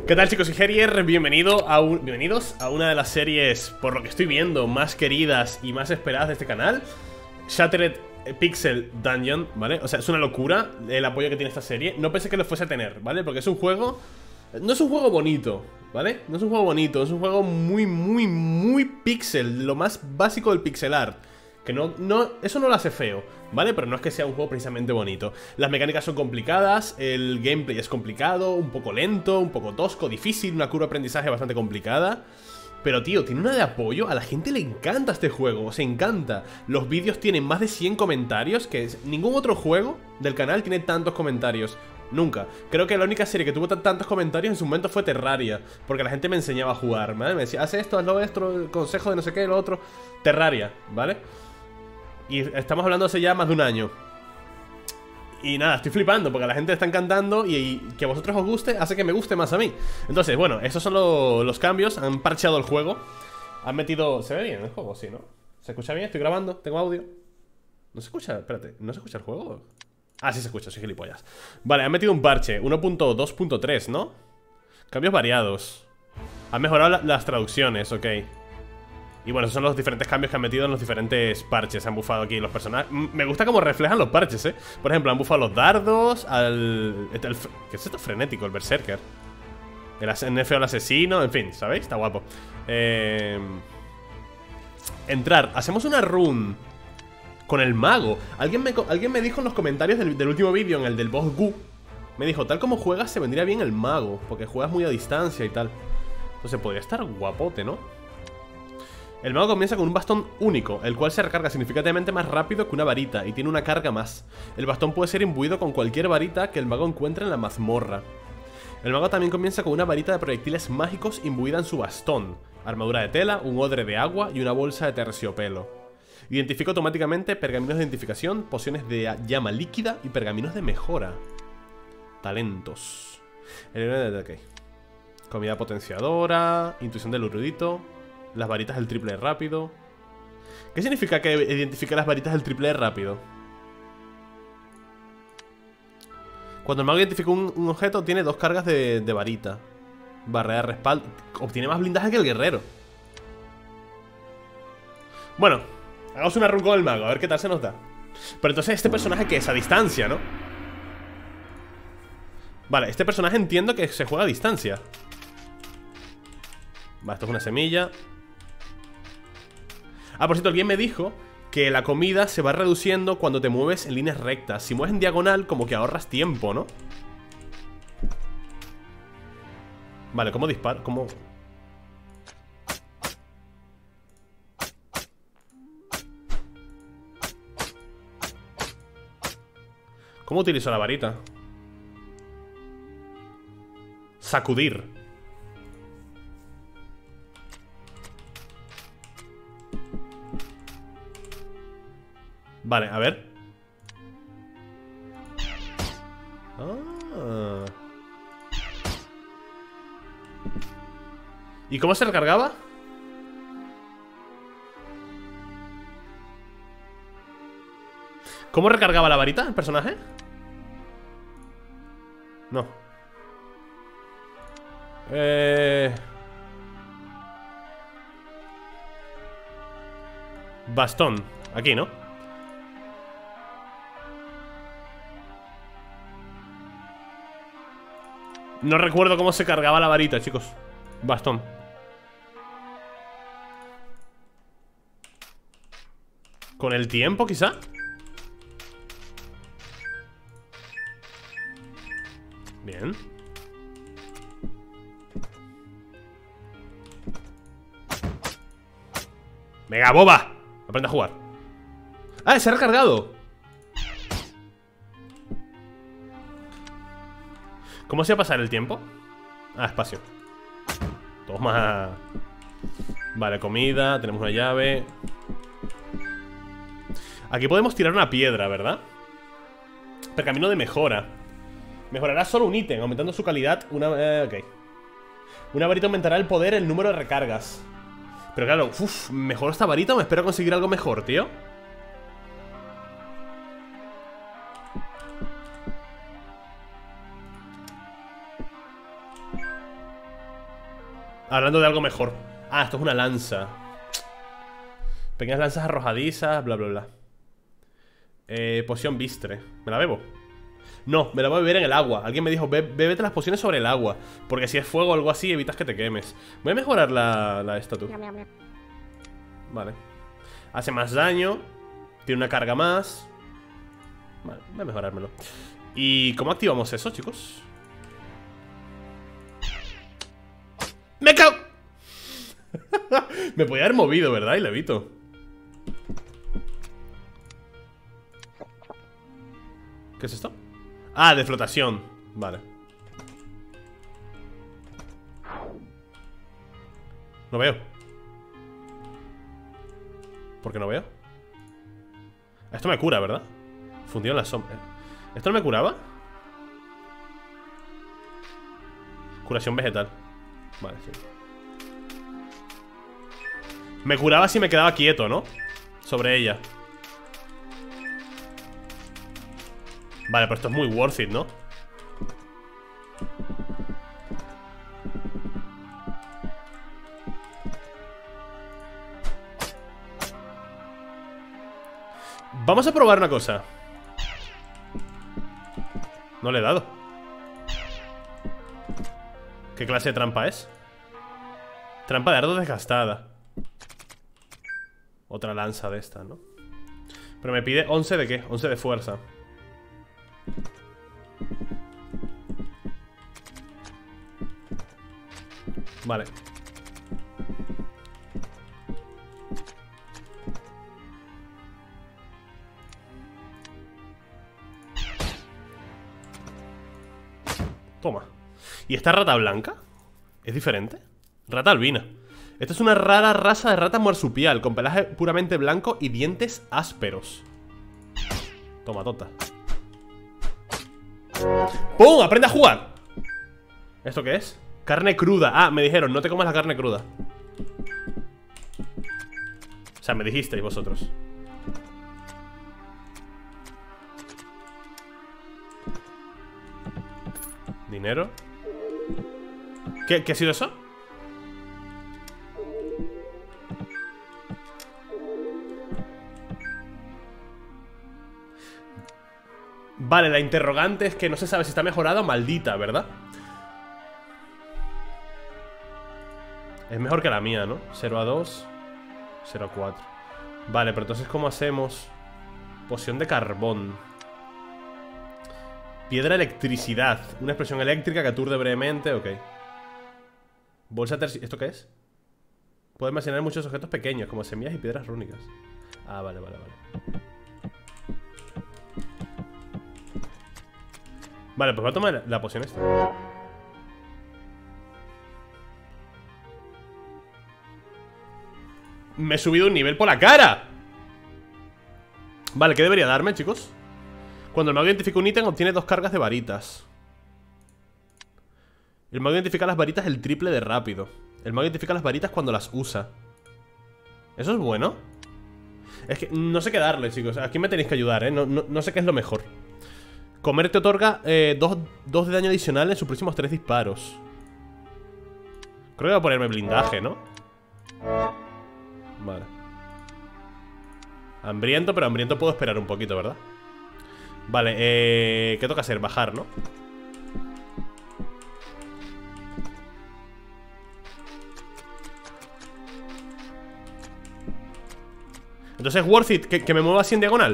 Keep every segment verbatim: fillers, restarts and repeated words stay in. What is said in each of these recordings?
¿Qué tal, chicos? Y Herier, bienvenido a un, bienvenidos a una de las series, por lo que estoy viendo, más queridas y más esperadas de este canal, Shattered Pixel Dungeon, ¿vale? O sea, es una locura el apoyo que tiene esta serie. No pensé que lo fuese a tener, ¿vale? Porque es un juego... No es un juego bonito, ¿vale? No es un juego bonito, es un juego muy, muy, muy pixel, lo más básico del pixel art. Que no, no, eso no lo hace feo, ¿vale? Pero no es que sea un juego precisamente bonito. Las mecánicas son complicadas, el gameplay es complicado, un poco lento, un poco tosco, difícil, una curva de aprendizaje bastante complicada. Pero, tío, tiene una de apoyo, a la gente le encanta este juego, se encanta. Los vídeos tienen más de cien comentarios, que es, ningún otro juego del canal tiene tantos comentarios. Nunca. Creo que la única serie que tuvo tantos comentarios en su momento fue Terraria, porque la gente me enseñaba a jugar, ¿vale? Me decía, haz esto, haz lo esto, consejo de no sé qué, lo otro. Terraria, ¿vale? Y estamos hablando hace ya más de un año. Y nada, estoy flipando porque a la gente le está encantando y, y que a vosotros os guste hace que me guste más a mí. Entonces, bueno, estos son lo, los cambios. Han parcheado el juego. Han metido... ¿Se ve bien el juego? Sí, ¿no? ¿Se escucha bien? Estoy grabando, tengo audio. ¿No se escucha? Espérate, ¿no se escucha el juego? Ah, sí se escucha, soy gilipollas. Vale, han metido un parche, uno punto dos punto tres, ¿no? Cambios variados. Han mejorado la, las traducciones, ok. Y bueno, esos son los diferentes cambios que han metido en los diferentes parches. Han bufado aquí los personajes. Me gusta cómo reflejan los parches, eh. Por ejemplo, han bufado los dardos, al... El, el, ¿qué es esto? Frenético, el berserker. El N F O al asesino, en fin, ¿sabéis? Está guapo. eh... Entrar, hacemos una run con el mago. Alguien me, alguien me dijo en los comentarios del, del último vídeo, en el del boss Gu, me dijo, tal como juegas se vendría bien el mago, porque juegas muy a distancia y tal. Entonces podría estar guapote, ¿no? El mago comienza con un bastón único, el cual se recarga significativamente más rápido que una varita y tiene una carga más. El bastón puede ser imbuido con cualquier varita que el mago encuentre en la mazmorra. El mago también comienza con una varita de proyectiles mágicos imbuida en su bastón, armadura de tela, un odre de agua y una bolsa de terciopelo. Identifica automáticamente pergaminos de identificación, pociones de llama líquida y pergaminos de mejora. Talentos. Okay. Comida potenciadora, intuición del erudito. Las varitas del triple rápido. ¿Qué significa que identifique las varitas del triple rápido? Cuando el mago identifica un, un objeto, tiene dos cargas de, de varita. Barrera de respaldo. Obtiene más blindaje que el guerrero. Bueno, hagamos una run con el mago, a ver qué tal se nos da. Pero entonces este personaje que es a distancia, ¿no? Vale, este personaje entiendo que se juega a distancia. Vale, esto es una semilla. Ah, por cierto, alguien me dijo que la comida se va reduciendo cuando te mueves en líneas rectas. Si mueves en diagonal, como que ahorras tiempo, ¿no? Vale, ¿cómo disparo? ¿Cómo...? ¿Cómo utilizo la varita? Sacudir. Vale, a ver. Ah. ¿Y cómo se recargaba? ¿Cómo recargaba la varita el personaje? No. Eh... Bastón. Aquí, ¿no? No recuerdo cómo se cargaba la varita, chicos. Bastón. ¿Con el tiempo, quizá? Bien. ¡Venga, boba! Aprende a jugar. ¡Ah, se ha recargado! ¿Cómo se va a pasar el tiempo? Ah, espacio. Toma. Vale, comida, tenemos una llave. Aquí podemos tirar una piedra, ¿verdad? Pergamino de mejora. Mejorará solo un ítem, aumentando su calidad. Una... Eh, ok. Una varita aumentará el poder, el número de recargas. Pero claro, uff, ¿mejor esta varita o me espero conseguir algo mejor, tío? Hablando de algo mejor. Ah, esto es una lanza. Pequeñas lanzas arrojadizas, bla, bla, bla. Eh, poción bistre. ¿Me la bebo? No, me la voy a beber en el agua. Alguien me dijo, Be bébete las pociones sobre el agua, porque si es fuego o algo así, evitas que te quemes. Voy a mejorar la, la esta, tú. Vale. Hace más daño. Tiene una carga más. Vale, voy a mejorármelo. ¿Y cómo activamos eso, chicos? ¡Me cago! Me podía haber movido, ¿verdad? Y lo evito. ¿Qué es esto? Ah, de flotación. Vale. No veo. ¿Por qué no veo? Esto me cura, ¿verdad? Fundido en la sombra. ¿Esto no me curaba? Curación vegetal. Vale, sí. Me curaba si me quedaba quieto, ¿no? Sobre ella. Vale, pero esto es muy worth it, ¿no? Vamos a probar una cosa. No le he dado. ¿Qué clase de trampa es? Trampa de ardo desgastada. Otra lanza de esta, ¿no? Pero me pide once de qué? once de fuerza. Vale. Toma. ¿Y esta rata blanca? ¿Es diferente? Rata albina. Esta es una rara raza de rata marsupial, con pelaje puramente blanco y dientes ásperos. Toma, tota. ¡Pum! ¡Aprende a jugar! ¿Esto qué es? Carne cruda. Ah, me dijeron, no te comas la carne cruda. O sea, me dijisteis vosotros. Dinero. ¿Qué, ¿Qué ha sido eso? Vale, la interrogante es que no se sabe si está mejorada o maldita, ¿verdad? Es mejor que la mía, ¿no? cero a dos, cero a cuatro. Vale, pero entonces ¿cómo hacemos? Poción de carbón. Piedra electricidad. Una explosión eléctrica que aturde brevemente, ok. Bolsa terci... ¿Esto qué es? Puede almacenar muchos objetos pequeños, como semillas y piedras rúnicas. Ah, vale, vale, vale. Vale, pues voy a tomar la, la poción esta. Me he subido un nivel por la cara. Vale, ¿qué debería darme, chicos? Cuando el mago identifica un ítem, obtiene dos cargas de varitas. El mago identifica las varitas el triple de rápido. El mago identifica las varitas cuando las usa. ¿Eso es bueno? Es que no sé qué darle, chicos. Aquí me tenéis que ayudar, ¿eh? No, no, no sé qué es lo mejor. Comer te otorga eh, dos, dos de daño adicional en sus próximos tres disparos. Creo que voy a ponerme blindaje, ¿no? Vale. Hambriento, pero hambriento puedo esperar un poquito, ¿verdad? Vale, eh... ¿qué toca hacer? Bajar, ¿no? Entonces, worth it que, que me mueva así en diagonal.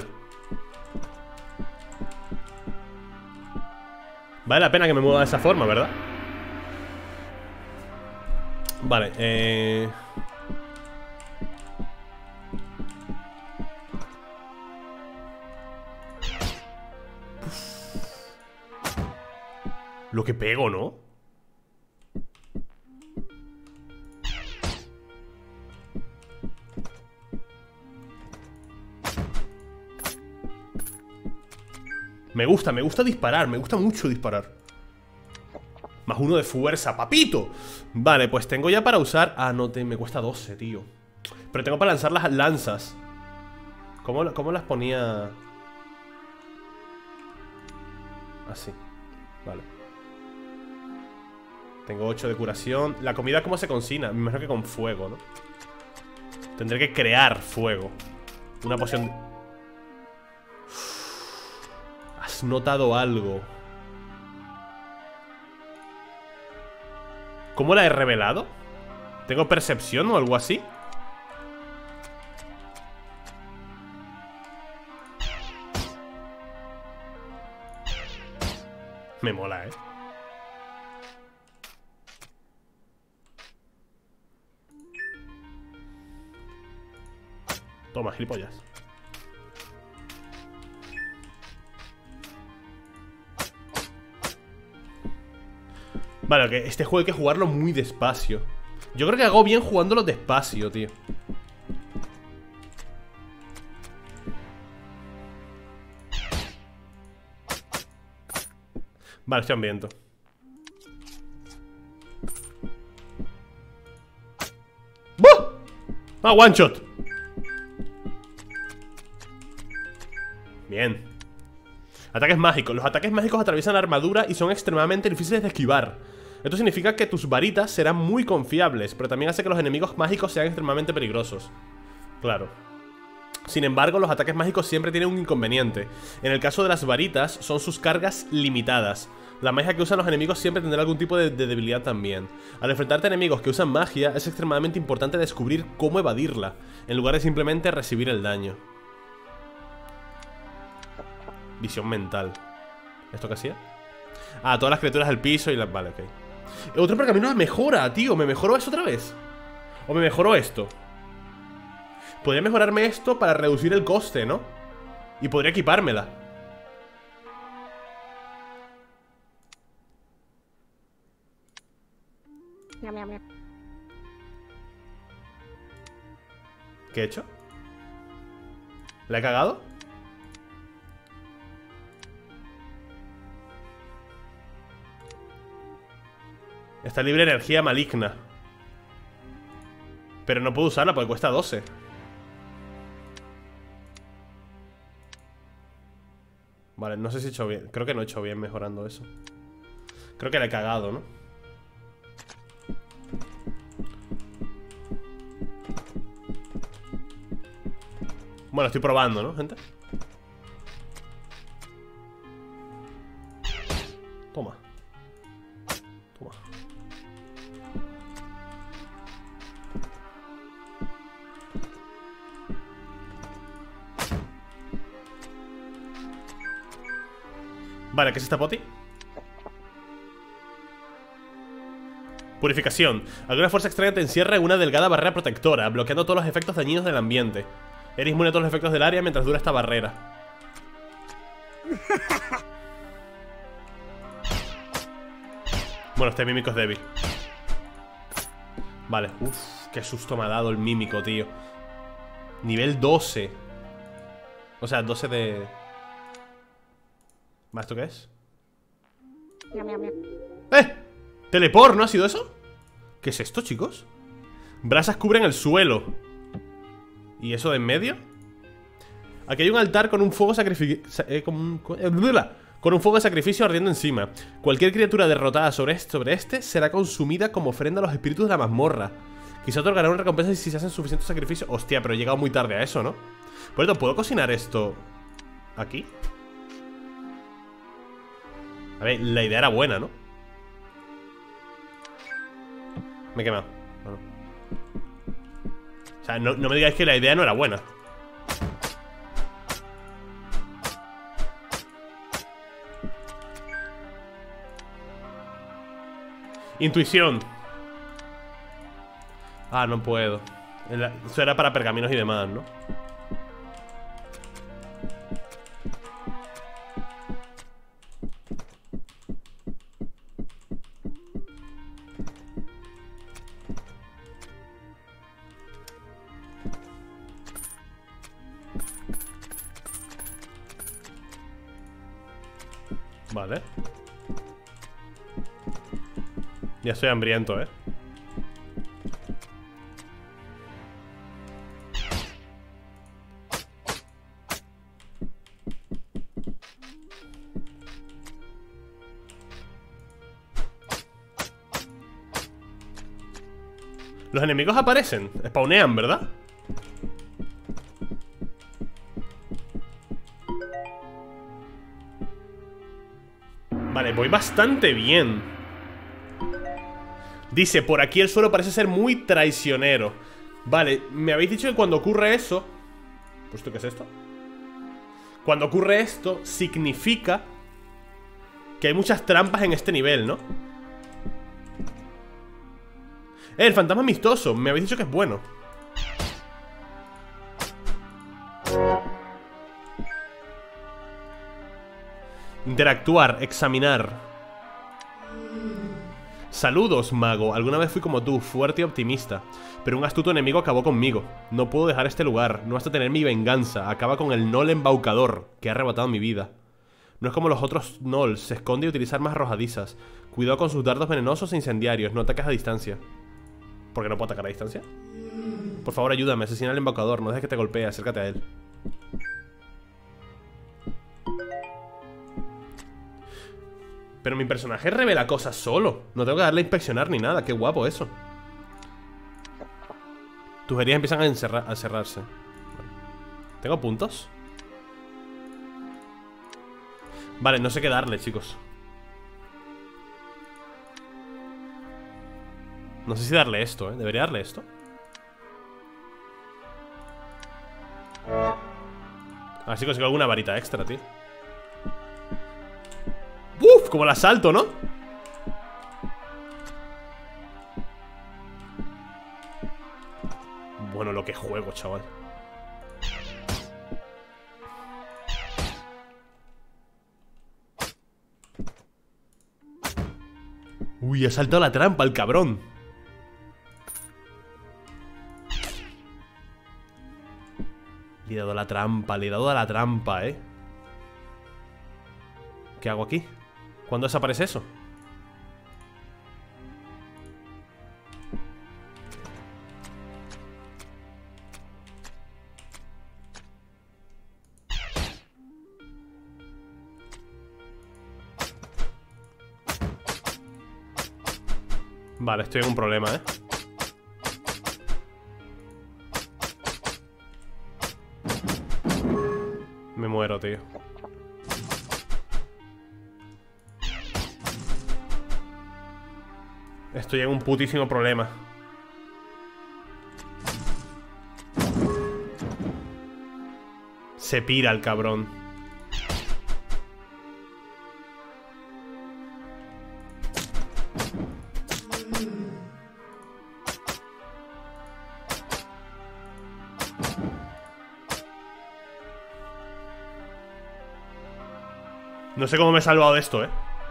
Vale la pena que me mueva de esa forma, ¿verdad? Vale, eh... lo que pego, ¿no? Me gusta, me gusta disparar. Me gusta mucho disparar. Más uno de fuerza, papito. Vale, pues tengo ya para usar... Ah, no, te... me cuesta doce, tío. Pero tengo para lanzar las lanzas. ¿Cómo, cómo las ponía? Así. Vale. Tengo ocho de curación. La comida, ¿cómo se cocina? Me imagino que con fuego, ¿no? Tendré que crear fuego. Una poción de... ¿Has notado algo? ¿Cómo la he revelado? ¿Tengo percepción o algo así? Me mola, ¿eh? Toma, gilipollas. Vale, que este juego hay que jugarlo muy despacio. Yo creo que hago bien jugándolo despacio, tío. Vale, estoy hambriento. ¡Buah! Ah, one shot. Bien. Ataques mágicos. Los ataques mágicos atraviesan la armadura y son extremadamente difíciles de esquivar. Esto significa que tus varitas serán muy confiables, pero también hace que los enemigos mágicos sean extremadamente peligrosos. Claro. Sin embargo, los ataques mágicos siempre tienen un inconveniente. En el caso de las varitas, son sus cargas limitadas. La magia que usan los enemigos siempre tendrá algún tipo de, de debilidad también. Al enfrentarte a enemigos que usan magia, es extremadamente importante descubrir cómo evadirla, en lugar de simplemente recibir el daño. Visión mental. ¿Esto qué hacía? Ah, todas las criaturas del piso y las... Vale, ok. Otro pergamino me mejora, tío. ¿Me mejoró eso otra vez? ¿O me mejoró esto? Podría mejorarme esto para reducir el coste, ¿no? Y podría equipármela. ¿Qué he hecho? ¿La he cagado? Está libre energía maligna. Pero no puedo usarla porque cuesta doce. Vale, no sé si he hecho bien. Creo que no he hecho bien mejorando eso. Creo que la he cagado, ¿no? Bueno, estoy probando, ¿no, gente? Toma. Toma. Vale, ¿qué es esta poti? Purificación. Alguna fuerza extraña te encierra en una delgada barrera protectora, bloqueando todos los efectos dañinos del ambiente. Eres inmune a todos los efectos del área mientras dura esta barrera. Bueno, este mímico es débil. Vale, uff, qué susto me ha dado el mímico, tío. Nivel doce. O sea, doce de... ¿Más esto qué es? ¡Eh! Teleport, ¿no ha sido eso? ¿Qué es esto, chicos? Brasas cubren el suelo. ¿Y eso de en medio? Aquí hay un altar con un fuego sacrificio eh, con, un, con, eh, con un fuego de sacrificio ardiendo encima. Cualquier criatura derrotada sobre este, sobre este será consumida como ofrenda a los espíritus de la mazmorra. Quizá otorgará una recompensa si se hacen suficientes sacrificios. Hostia, pero he llegado muy tarde a eso, ¿no? Por cierto, ¿puedo cocinar esto aquí? A ver, la idea era buena, ¿no? Me he quemado. Bueno. O sea, no, no me digáis que la idea no era buena. Intuición. Ah, no puedo. Eso era para pergaminos y demás, ¿no? Vale. Ya estoy hambriento, ¿eh? Los enemigos aparecen, spawnean, ¿verdad? Vale, voy bastante bien. Dice, por aquí el suelo parece ser muy traicionero. Vale, me habéis dicho que cuando ocurre eso... ¿Pues esto qué es esto? Cuando ocurre esto, significa que hay muchas trampas en este nivel, ¿no? Eh, el fantasma amistoso, me habéis dicho que es bueno. Interactuar, examinar. Saludos, mago. Alguna vez fui como tú, fuerte y optimista, pero un astuto enemigo acabó conmigo. No puedo dejar este lugar, no hasta tener mi venganza. Acaba con el Gnoll embaucador, que ha arrebatado mi vida. No es como los otros Gnolls, se esconde y utiliza armas arrojadizas. Cuidado con sus dardos venenosos e incendiarios, no ataques a distancia. ¿Por qué no puedo atacar a distancia? Por favor, ayúdame, asesina al embaucador, no dejes que te golpee, acércate a él. Pero mi personaje revela cosas solo. No tengo que darle a inspeccionar ni nada. Qué guapo eso. Tus heridas empiezan a, encerrar, a cerrarse. ¿Tengo puntos? Vale, no sé qué darle, chicos. No sé si darle esto, ¿eh? ¿Debería darle esto? A ver si consigo alguna varita extra, tío. ¡Uf! Como el asalto, ¿no? Bueno, lo que juego, chaval. Uy, ha saltado la trampa, el cabrón. Le he dado a la trampa, le he dado a la trampa, eh. ¿Qué hago aquí? ¿Cuándo desaparece eso? Vale, estoy en un problema, ¿eh? Me muero, tío. Estoy en un putísimo problema. Se pira el cabrón. No sé cómo me he salvado de esto, eh.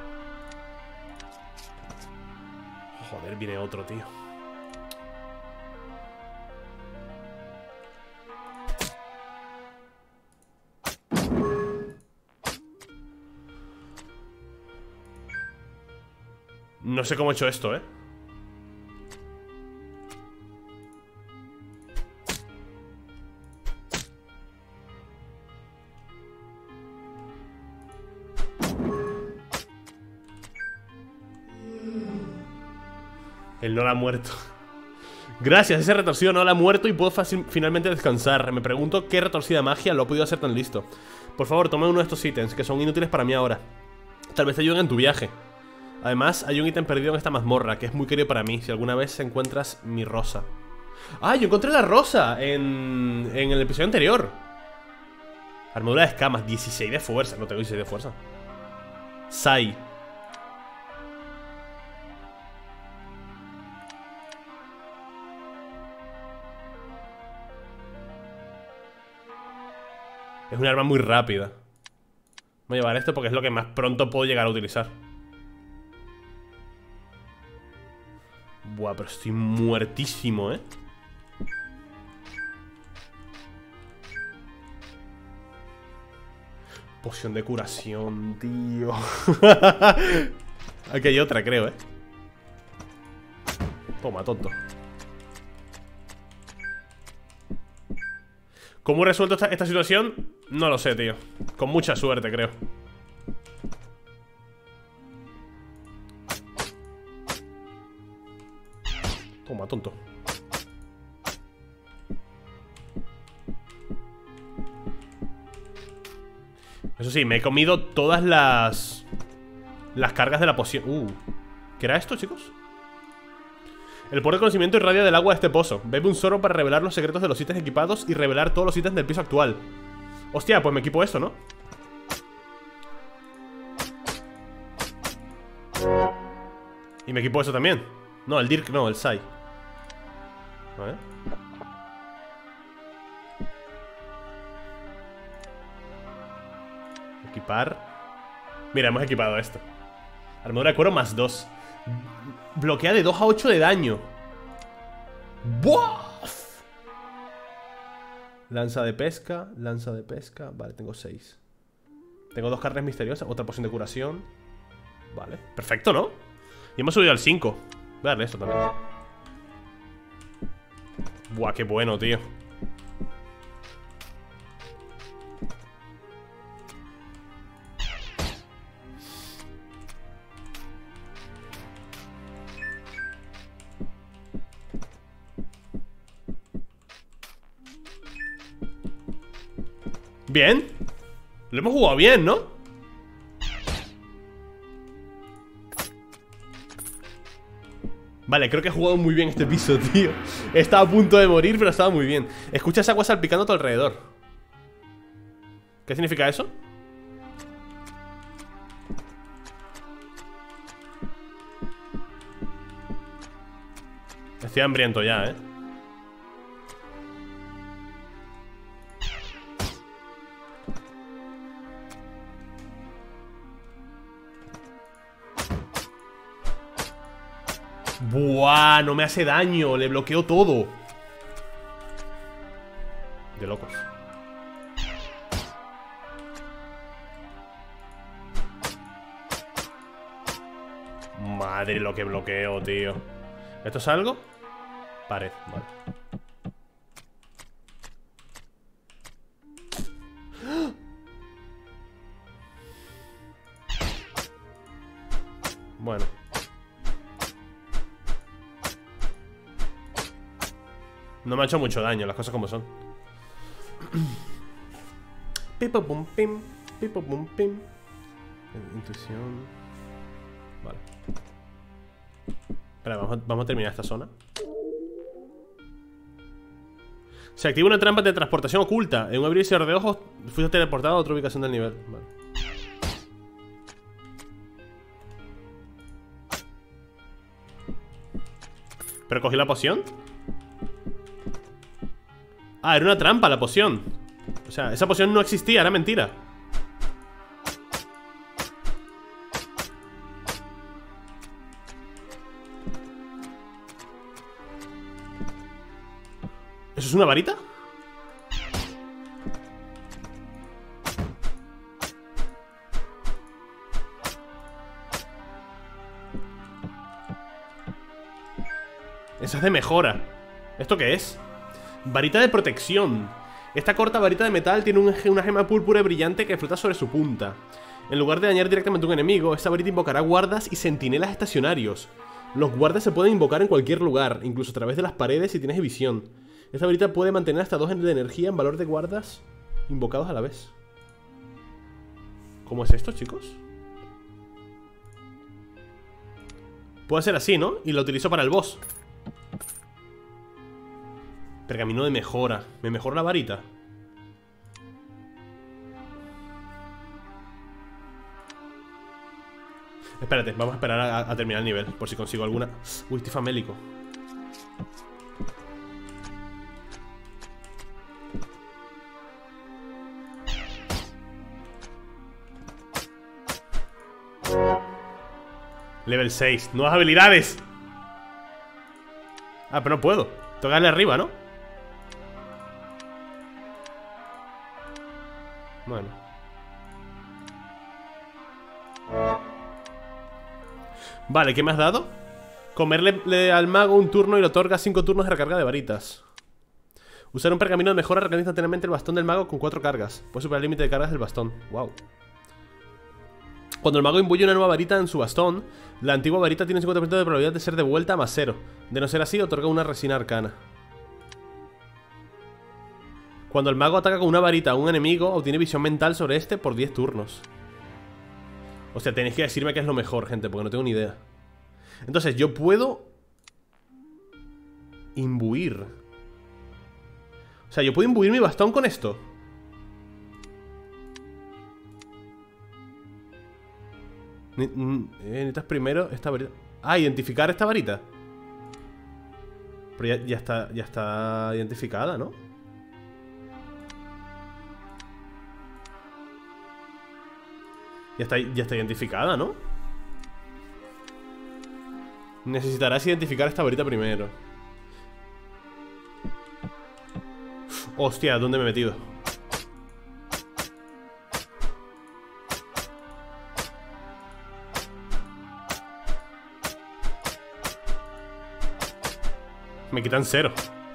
Joder, viene otro, tío. No sé cómo he hecho esto, eh. Él no la ha muerto. Gracias, ese retorcido no la ha muerto y puedo fácil, finalmente descansar. Me pregunto qué retorcida magia lo ha podido hacer tan listo. Por favor, toma uno de estos ítems, que son inútiles para mí ahora. Tal vez te ayuden en tu viaje. Además, hay un ítem perdido en esta mazmorra, que es muy querido para mí. Si alguna vez encuentras mi rosa. ¡Ah, yo encontré la rosa! En, en el episodio anterior. Armadura de escamas, dieciséis de fuerza. No tengo dieciséis de fuerza. Sai. Es un arma muy rápida. Voy a llevar esto porque es lo que más pronto puedo llegar a utilizar. Buah, pero estoy muertísimo, ¿eh? Poción de curación, tío. Aquí hay otra, creo, ¿eh? Toma, tonto. ¿Cómo he resuelto esta, esta situación? No lo sé, tío. Con mucha suerte, creo. Toma, tonto. Eso sí, me he comido todas las Las cargas de la poción. Uh, ¿qué era esto, chicos? El poder de conocimiento irradia del agua de este pozo. Bebe un sorbo para revelar los secretos de los ítems equipados y revelar todos los ítems del piso actual. Hostia, pues me equipo esto, ¿no? Y me equipo eso también. No, el Dirk no, el Sai. Vale. Equipar. Mira, hemos equipado esto. Armadura de cuero más dos. Bloquea de dos a ocho de daño. ¡Buah! Lanza de pesca, lanza de pesca. Vale, tengo seis. Tengo dos carnes misteriosas, otra poción de curación. Vale, perfecto, ¿no? Y hemos subido al cinco. Voy a darle esto también. Buah, qué bueno, tío. Bien. Lo hemos jugado bien, ¿no? Vale, creo que he jugado muy bien este piso, tío. Estaba a punto de morir, pero estaba muy bien. Escuchas agua salpicando a tu alrededor. ¿Qué significa eso? Estoy hambriento ya, ¿eh? Buah, no me hace daño. Le bloqueo todo. De locos. Madre lo que bloqueo, tío. ¿Esto es algo? Pared, vale. Bueno. No me ha hecho mucho daño, las cosas como son. Pipo pum pim, pipo pum pim. Intuición. Vale. Espera, vamos a, vamos a terminar esta zona. Se activa una trampa de transportación oculta. En un abrir y cerrar de ojos, fuiste teleportado a otra ubicación del nivel. Vale. ¿Pero cogí la poción? Ah, era una trampa la poción. O sea, esa poción no existía, era mentira. ¿Eso es una varita? Esa es de mejora. ¿Esto qué es? Varita de protección. Esta corta varita de metal tiene un, una gema púrpura brillante que flota sobre su punta. En lugar de dañar directamente a un enemigo, esta varita invocará guardas y centinelas estacionarios. Los guardas se pueden invocar en cualquier lugar, incluso a través de las paredes si tienes visión. Esta varita puede mantener hasta dos de energía en valor de guardas invocados a la vez. ¿Cómo es esto, chicos? Puede ser así, ¿no? Y lo utilizo para el boss. Pergamino de mejora. ¿Me mejora la varita? Espérate, vamos a esperar a, a terminar el nivel, por si consigo alguna. Uy, estoy famélico. Level seis, nuevas habilidades. Ah, pero no puedo. Tengo que darle arriba, ¿no? Bueno. Vale, ¿qué me has dado? Comerle le, al mago un turno y le otorga cinco turnos de recarga de varitas. Usar un pergamino de mejora recarga instantáneamente el bastón del mago con cuatro cargas. Puede superar el límite de cargas del bastón. Wow. Cuando el mago imbuye una nueva varita en su bastón, la antigua varita tiene un cincuenta por ciento de probabilidad de ser devuelta a más cero. De no ser así, otorga una resina arcana. Cuando el mago ataca con una varita a un enemigo, obtiene visión mental sobre este por diez turnos. O sea, tenéis que decirme qué es lo mejor, gente, porque no tengo ni idea. Entonces, yo puedo imbuir. O sea, yo puedo imbuir mi bastón con esto. Ne- n- eh, Necesitas primero esta varita. Ah, identificar esta varita. Pero ya, ya está, ya está identificada, ¿no? Ya está, ya está identificada, ¿no? Necesitarás identificar esta varita primero. Hostia, ¿dónde me he metido? Me quitan cero.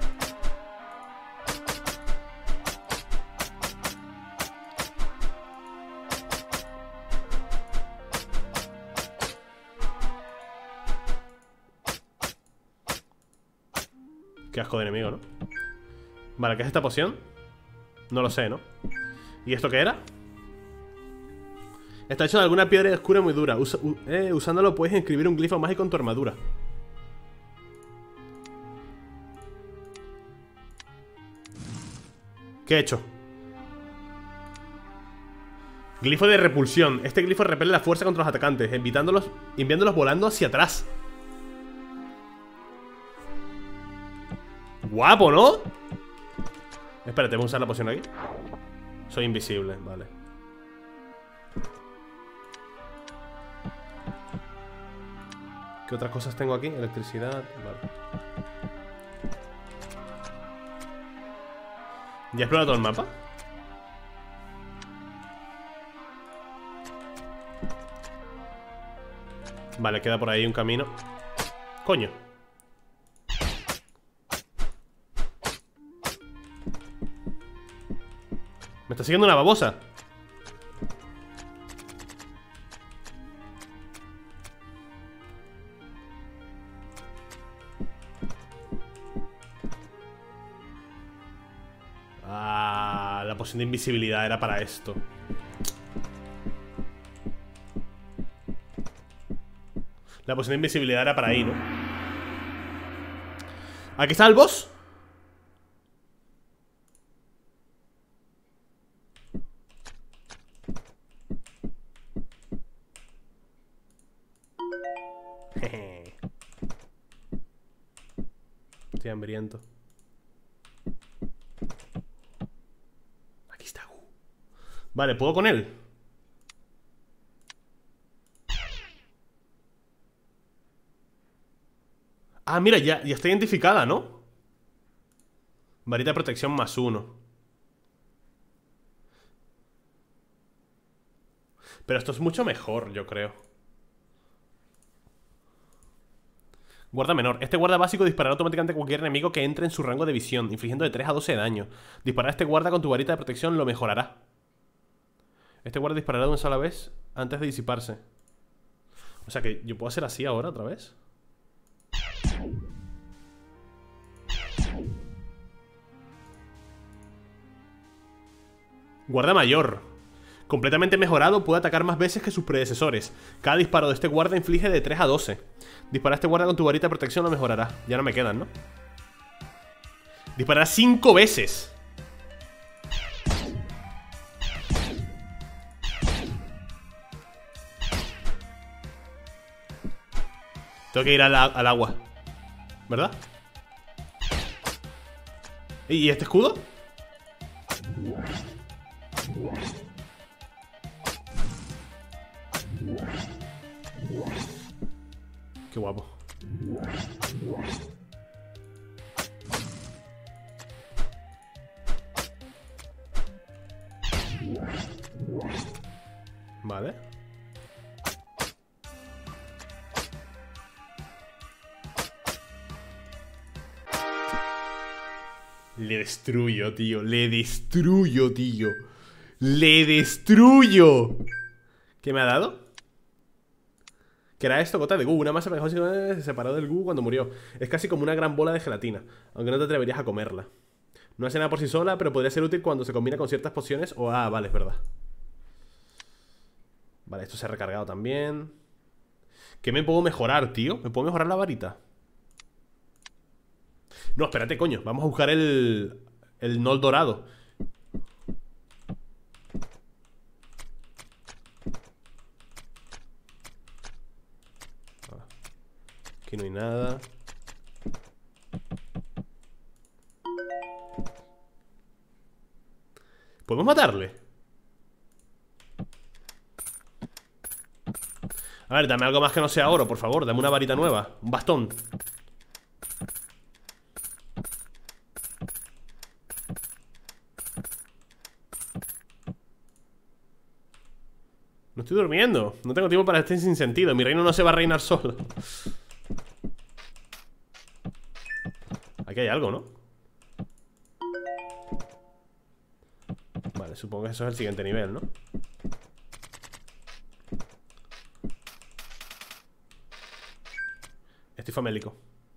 Qué asco de enemigo, ¿no? Vale, ¿qué es esta poción? No lo sé, ¿no? ¿Y esto qué era? Está hecho de alguna piedra oscura muy dura. Usa, uh, eh, usándolo puedes inscribir un glifo mágico en tu armadura. ¿Qué he hecho? Glifo de repulsión. Este glifo repele la fuerza contra los atacantes, evitándolos, enviándolos volando hacia atrás. Guapo, ¿no? Espérate, voy a usar la poción aquí. Soy invisible, vale. ¿Qué otras cosas tengo aquí? Electricidad, vale. ¿Ya he explorado todo el mapa? Vale, queda por ahí un camino. Coño. Me está siguiendo una babosa. Ah, la poción de invisibilidad era para esto. La poción de invisibilidad era para ahí, ¿no? ¿Aquí está el boss? Jeje. Estoy hambriento. Aquí está. Vale, ¿puedo con él? Ah, mira, ya, ya está identificada, ¿no? Varita de protección más uno. Pero esto es mucho mejor, yo creo. Guarda menor. Este guarda básico disparará automáticamente a cualquier enemigo que entre en su rango de visión, infligiendo de tres a doce de daño. Disparar a este guarda con tu varita de protección lo mejorará. Este guarda disparará de una sola vez antes de disiparse. O sea que yo puedo hacer así ahora otra vez. Guarda mayor. Completamente mejorado, puede atacar más veces que sus predecesores. Cada disparo de este guarda inflige de tres a doce. Disparar a este guarda con tu varita de protección lo mejorará. Ya no me quedan, ¿no? Disparará cinco veces. Tengo que ir al, al agua, ¿verdad? ¿Y este escudo? Qué guapo. Vale. Le destruyo, tío. Le destruyo, tío. Le destruyo. ¿Qué me ha dado? ¿Qué era esto? Gota de gu. Una masa pegajosa se separó del gu cuando murió. Es casi como una gran bola de gelatina, aunque no te atreverías a comerla. No hace nada por sí sola, pero podría ser útil cuando se combina con ciertas pociones o... Ah, vale, es verdad. Vale, esto se ha recargado también. ¿Qué me puedo mejorar, tío? ¿Me puedo mejorar la varita? No, espérate, coño. Vamos a buscar el... El Nol dorado. Aquí no hay nada. ¿Podemos matarle? A ver, dame algo más que no sea oro, por favor. Dame una varita nueva, un bastón. No estoy durmiendo. No tengo tiempo para este sin sentido. Mi reino no se va a reinar solo. Aquí hay algo, ¿no? Vale, supongo que eso es el siguiente nivel, ¿no? Estoy famélico.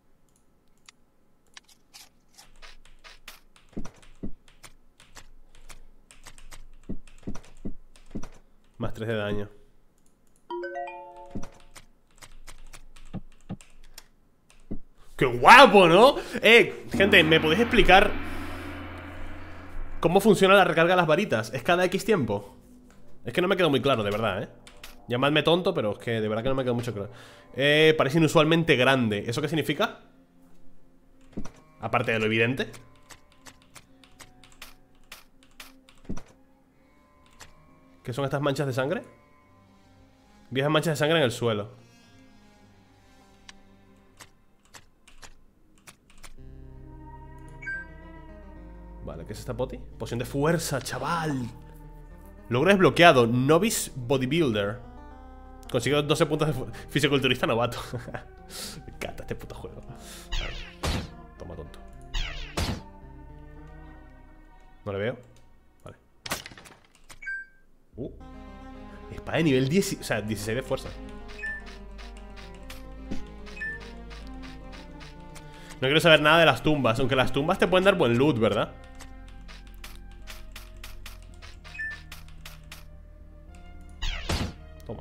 Más tres de daño. ¡Qué guapo!, ¿no? Eh, gente, ¿me podéis explicar cómo funciona la recarga de las varitas? ¿Es cada X tiempo? Es que no me quedó muy claro, de verdad, ¿eh? Llamadme tonto, pero es que de verdad que no me quedó mucho claro. Eh, parece inusualmente grande. ¿Eso qué significa? Aparte de lo evidente. ¿Qué son estas manchas de sangre? Viejas manchas de sangre en el suelo. Vale, ¿qué es esta poti? Poción de fuerza, chaval. Logro desbloqueado. Novice Bodybuilder. Consigo doce puntos de fisiculturista novato. Me encanta este puto juego. Vale. Toma, tonto. No le veo. Vale. Uh. Espada de nivel diez, o sea, dieciséis de fuerza. No quiero saber nada de las tumbas. Aunque las tumbas te pueden dar buen loot, ¿verdad? Toma.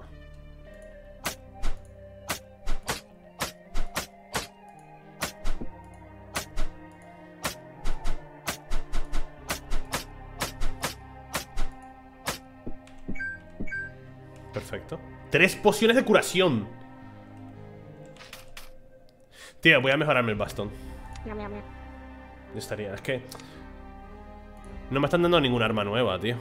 Perfecto. Tres pociones de curación. Tío, voy a mejorarme el bastón. Ya estaría, es que no me están dando ninguna arma nueva, tío.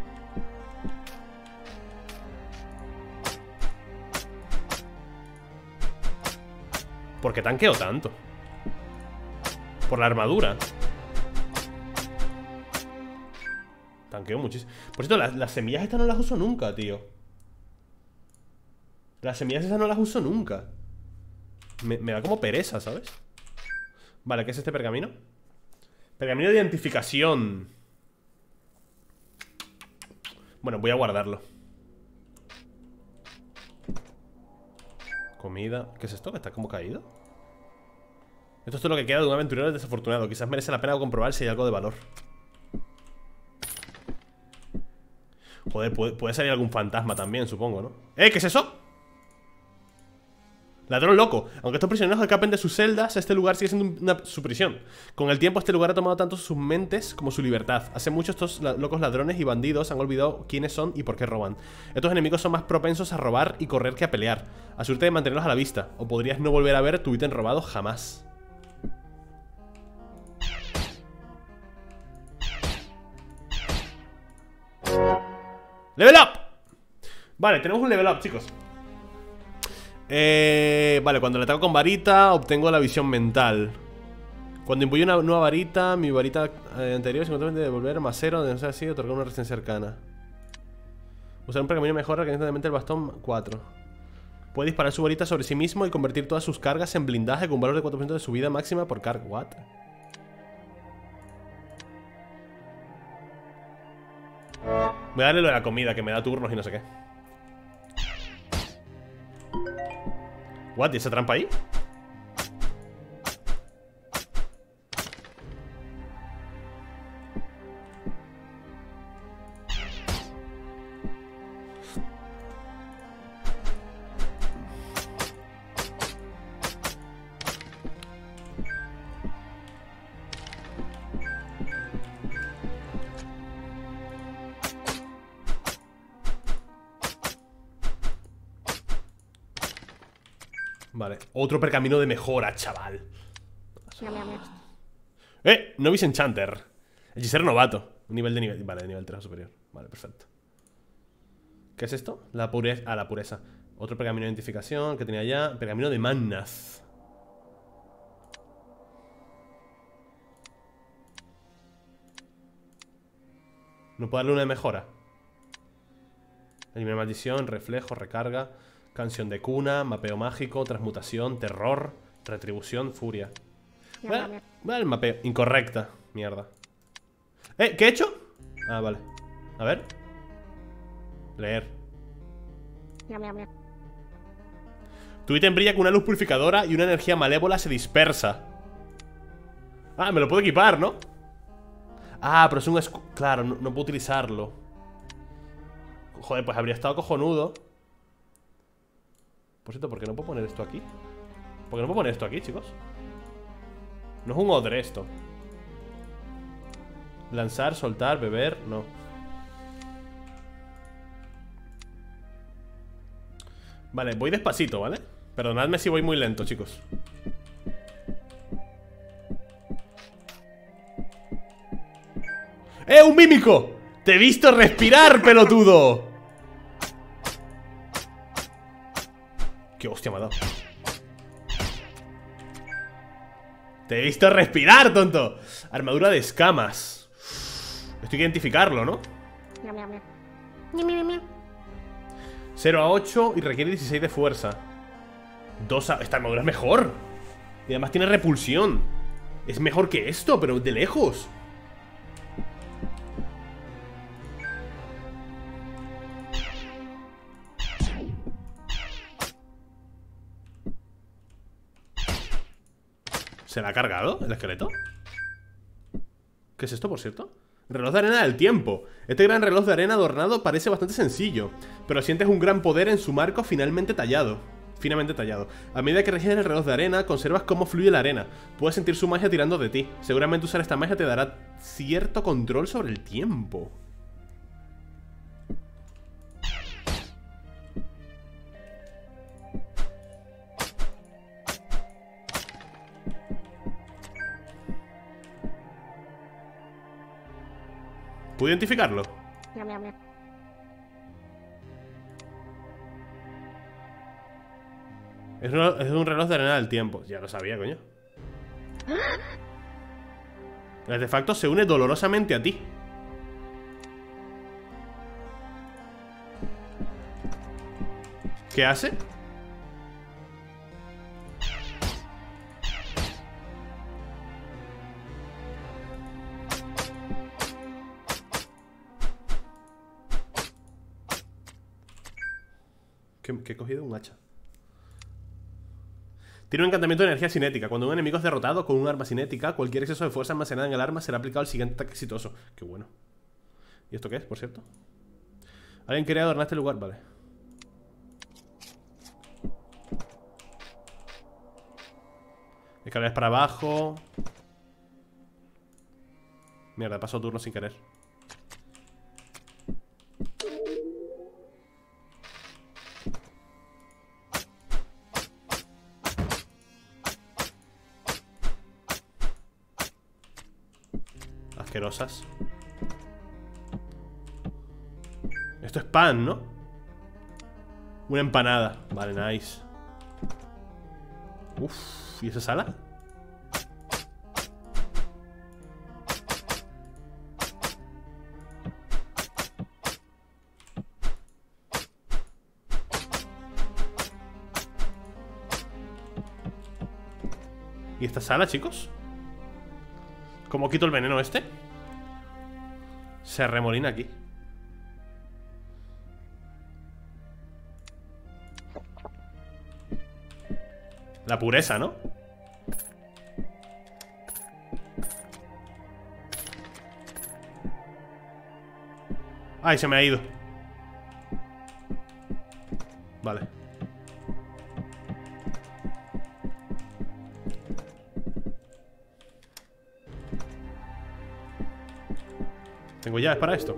¿Por qué tanqueo tanto? Por la armadura. Tanqueo muchísimo. Por cierto, las, las semillas estas no las uso nunca, tío. Las semillas esas no las uso nunca. Me, me da como pereza, ¿sabes? Vale, ¿qué es este pergamino? Pergamino de identificación. Bueno, voy a guardarlo. Comida. ¿Qué es esto? ¿Que está como caído? Esto es todo lo que queda de un aventurero desafortunado. Quizás merece la pena comprobar si hay algo de valor. Joder, puede, puede salir algún fantasma también, supongo, ¿no? ¿Eh? ¿Qué es eso? Ladrón loco. Aunque estos prisioneros escapen de sus celdas, este lugar sigue siendo una, su prisión. Con el tiempo este lugar ha tomado tanto sus mentes como su libertad. Hace mucho estos la locos ladrones y bandidos han olvidado quiénes son y por qué roban. Estos enemigos son más propensos a robar y correr que a pelear. Asegúrate de mantenerlos a la vista, o podrías no volver a ver tu ítem robado jamás. ¡Level up! Vale, tenemos un level up, chicos. Eh, vale, cuando le ataco con varita obtengo la visión mental. Cuando impuyo una nueva varita, mi varita eh, anterior se encuentra de devolver más cero, de no ser así, otorgar una resistencia cercana. Usar un pergamino mejora instantánmente el bastón cuatro. Puede disparar su varita sobre sí mismo y convertir todas sus cargas en blindaje con un valor de cuatro por ciento de su vida máxima por carga. ¿What? Voy a darle lo de la comida, que me da turnos y no sé qué. ¿What? ¿Y esa trampa ahí? Vale, otro pergamino de mejora, chaval. Eh, Novice Enchanter. Hechicero novato. Un nivel de nivel. Vale, de nivel tres o superior. Vale, perfecto. ¿Qué es esto? La pureza. Ah, la pureza. Otro pergamino de identificación que tenía ya. Pergamino de Magnaz. No puedo darle una de mejora. Elimina maldición, reflejo, recarga. Canción de cuna, mapeo mágico, transmutación, terror, retribución, furia. Vale, vale, el mapeo. Incorrecta. Mierda. ¿Eh? ¿Qué he hecho? Ah, vale. A ver. Leer. Tu ítem brilla con una luz purificadora y una energía malévola se dispersa. Ah, me lo puedo equipar, ¿no? Ah, pero es un escudo. Claro, no, no puedo utilizarlo. Joder, pues habría estado cojonudo. Por cierto, ¿por qué no puedo poner esto aquí? ¿Por qué no puedo poner esto aquí, chicos? No es un odre esto. Lanzar, soltar, beber, no. Vale, voy despacito, ¿vale? Perdonadme si voy muy lento, chicos. ¡Eh, un mímico! ¡Te he visto respirar, pelotudo! ¡Qué hostia me ha dado! Te he visto respirar, tonto. Armadura de escamas. Esto hay que identificarlo, ¿no? cero a ocho y requiere dieciséis de fuerza. dos a... Esta armadura es mejor. Y además tiene repulsión. Es mejor que esto, pero de lejos. ¿Se la ha cargado el esqueleto? ¿Qué es esto, por cierto? Reloj de arena del tiempo. Este gran reloj de arena adornado parece bastante sencillo, pero sientes un gran poder en su marco finalmente tallado. Finamente tallado. A medida que regiras el reloj de arena, conservas cómo fluye la arena. Puedes sentir su magia tirando de ti. Seguramente usar esta magia te dará cierto control sobre el tiempo. ¿Puedo identificarlo? Es un, es un reloj de arena del tiempo. Ya lo sabía, coño. El artefacto se une dolorosamente a ti. ¿Qué hace? ¿Qué, qué he cogido? Un hacha. Tiene un encantamiento de energía cinética. Cuando un enemigo es derrotado con un arma cinética, cualquier exceso de fuerza almacenada en el arma será aplicado al siguiente ataque exitoso. Qué bueno. ¿Y esto qué es, por cierto? ¿Alguien quería adornar este lugar? Vale. Escaleras para abajo. Mierda, paso turno sin querer. Asquerosas. Esto es pan, ¿no? Una empanada. Vale, nice. Uff, ¿y esa sala? ¿Y esta sala, chicos? ¿Cómo quito el veneno este? Se arremolina aquí. La pureza, ¿no? Ay, se me ha ido. Vale. Tengo llaves para esto.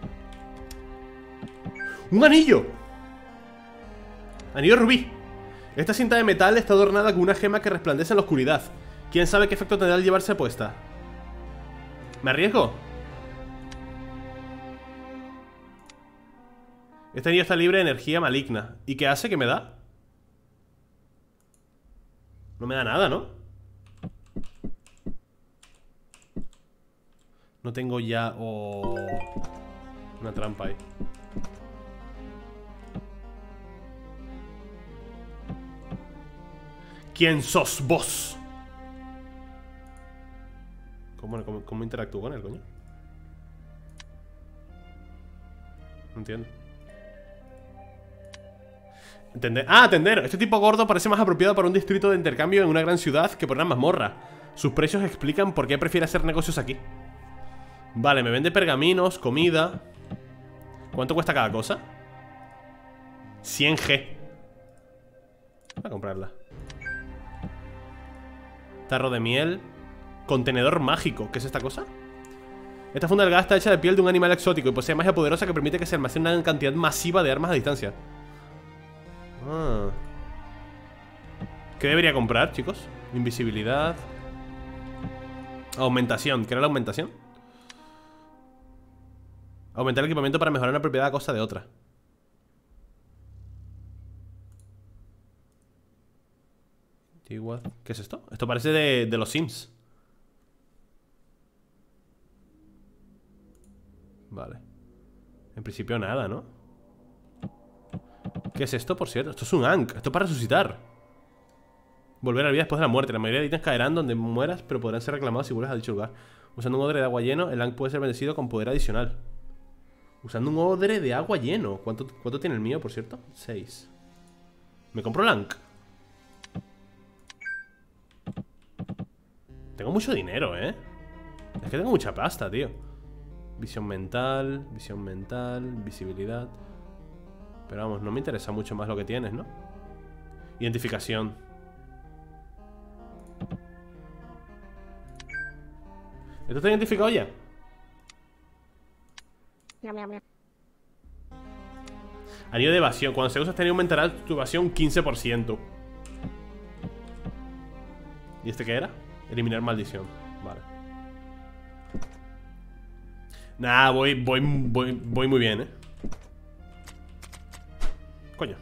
¡Un anillo! Anillo rubí. Esta cinta de metal está adornada con una gema que resplandece en la oscuridad. ¿Quién sabe qué efecto tendrá al llevarse puesta? ¿Me arriesgo? Este anillo está libre de energía maligna. ¿Y qué hace? ¿Qué me da? No me da nada, ¿no? No tengo ya... Oh, una trampa ahí. ¿Quién sos vos? ¿Cómo, cómo, cómo interactúo con él, coño? No entiendo. Entender. Ah, atender. Este tipo gordo parece más apropiado para un distrito de intercambio en una gran ciudad que por una mazmorra. Sus precios explican por qué prefiere hacer negocios aquí. Vale, me vende pergaminos, comida. ¿Cuánto cuesta cada cosa? cien G. Voy a comprarla. Tarro de miel. Contenedor mágico. ¿Qué es esta cosa? Esta funda delgada está hecha de piel de un animal exótico y posee magia poderosa que permite que se almacene una cantidad masiva de armas a distancia. Ah. ¿Qué debería comprar, chicos? Invisibilidad. Aumentación. ¿Qué era la aumentación? Aumentar el equipamiento para mejorar una propiedad a costa de otra. ¿Qué es esto? Esto parece de, de los Sims. Vale. En principio nada, ¿no? ¿Qué es esto, por cierto? Esto es un Ankh. Esto es para resucitar. Volver a la vida después de la muerte. La mayoría de ítems caerán donde mueras, pero podrán ser reclamados si vuelves a dicho lugar. Usando un odre de agua lleno, el Ankh puede ser bendecido con poder adicional. Usando un odre de agua lleno. ¿Cuánto, cuánto tiene el mío, por cierto? seis. ¿Me compro el Ankh? Tengo mucho dinero, ¿eh? Es que tengo mucha pasta, tío. Visión mental, visión mental, visibilidad. Pero vamos, no me interesa mucho más lo que tienes, ¿no? Identificación. ¿Esto está identificado ya? Anillo de evasión. Cuando se usa este anillo aumentará tu evasión quince por ciento. ¿Y este qué era? Eliminar maldición. Vale. Nah, voy, voy, voy, voy muy bien, eh. Coño.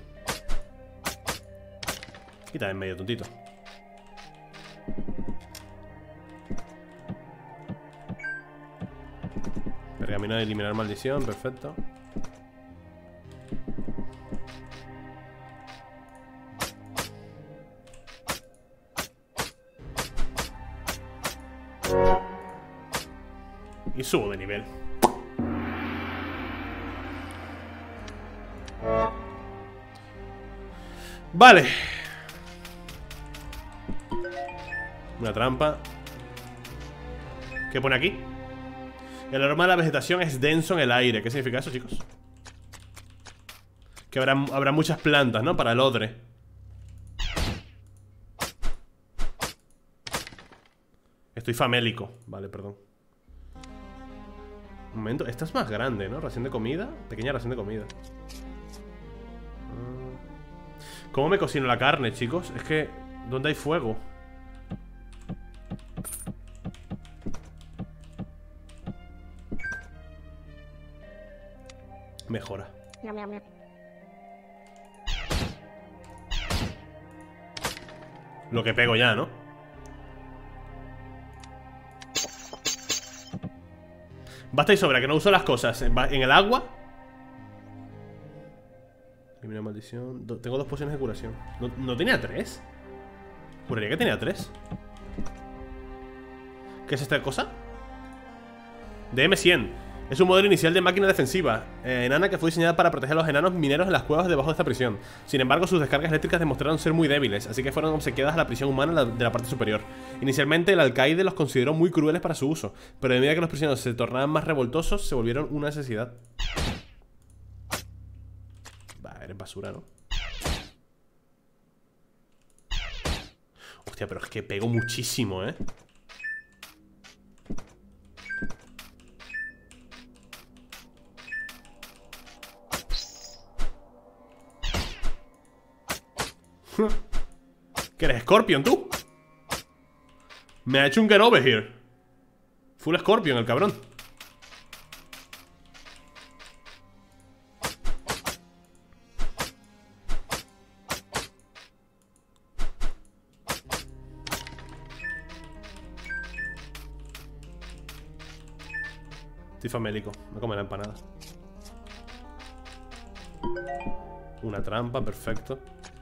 Quita en medio, tontito. Pergamino de eliminar maldición, perfecto. Y subo de nivel. Vale. Una trampa. ¿Qué pone aquí? El aroma de la vegetación es denso en el aire. ¿Qué significa eso, chicos? Que habrá, habrá muchas plantas, ¿no? Para el odre. Estoy famélico. Vale, perdón. Un momento, esta es más grande, ¿no? Ración de comida. Pequeña ración de comida. ¿Cómo me cocino la carne, chicos? Es que... ¿dónde hay fuego? Mejora. Lo que pego ya, ¿no? Basta y sobra, que no uso las cosas en el agua. Elimina maldición. Do Tengo dos pociones de curación. ¿No, ¿No tenía tres? Juraría que tenía tres. ¿Qué es esta cosa? D M cien. Es un modelo inicial de máquina defensiva eh, enana que fue diseñada para proteger a los enanos mineros en las cuevas debajo de esta prisión. Sin embargo, sus descargas eléctricas demostraron ser muy débiles, así que fueron obsequiadas a la prisión humana de la parte superior. Inicialmente, el alcaide los consideró muy crueles para su uso, pero a medida que los prisioneros se tornaban más revoltosos, se volvieron una necesidad. Va, eres basura, ¿no? Hostia, pero es que pego muchísimo, ¿eh? ¿Qué eres, Scorpion, tú? Me ha hecho un get over here. Full Scorpion, el cabrón. Estoy famélico. Me come la empanada. Una trampa, perfecto.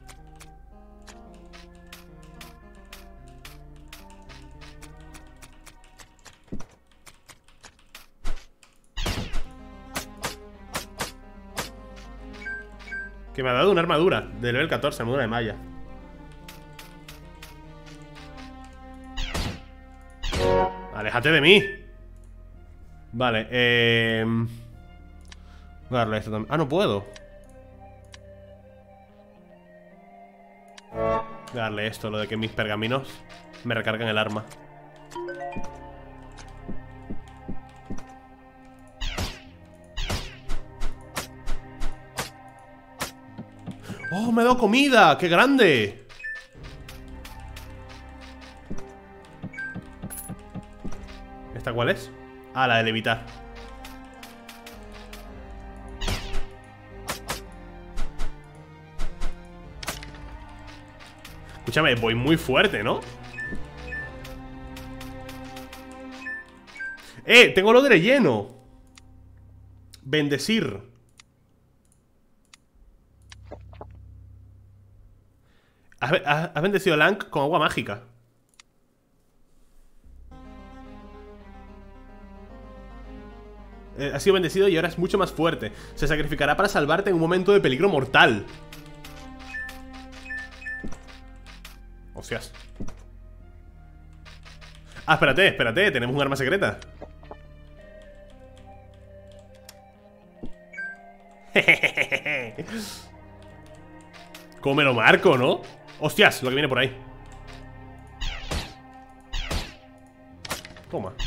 Que me ha dado una armadura de nivel catorce, armadura de malla. Aléjate de mí. Vale, eh... voy a darle esto también. Ah, no puedo. Voy a darle esto, lo de que mis pergaminos me recargan el arma. ¡Oh, me ha dado comida! ¡Qué grande! ¿Esta cuál es? Ah, la de levitar. Escúchame, voy muy fuerte, ¿no? ¡Eh! Tengo lo de relleno. Bendecir. Has, has, has bendecido a Lank con agua mágica. eh, Ha sido bendecido y ahora es mucho más fuerte. Se sacrificará para salvarte en un momento de peligro mortal. Hostias. Ah, espérate, espérate, tenemos un arma secreta. ¿Cómo me lo marco, no? Hostias, lo que viene por ahí. Toma.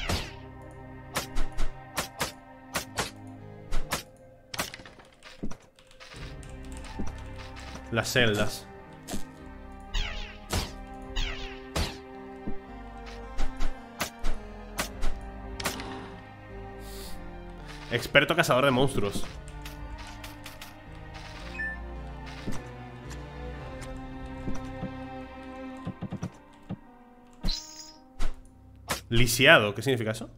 Las celdas. Experto cazador de monstruos. Lisiado, ¿qué significa eso?